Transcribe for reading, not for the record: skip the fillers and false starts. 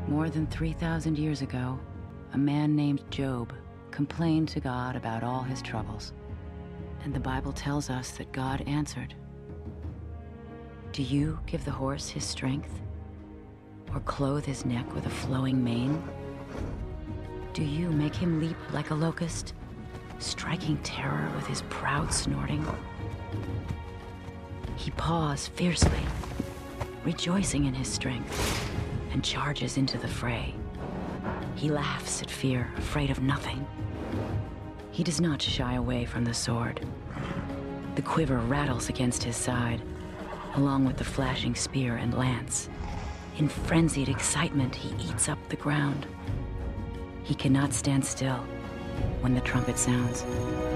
More than 3,000 years ago, a man named Job complained to God about all his troubles. And the Bible tells us that God answered. Do you give the horse his strength? Or clothe his neck with a flowing mane? Do you make him leap like a locust, striking terror with his proud snorting? He paws fiercely, rejoicing in his strength, and charges into the fray. He laughs at fear, afraid of nothing. He does not shy away from the sword. The quiver rattles against his side, along with the flashing spear and lance. In frenzied excitement, he eats up the ground. He cannot stand still when the trumpet sounds.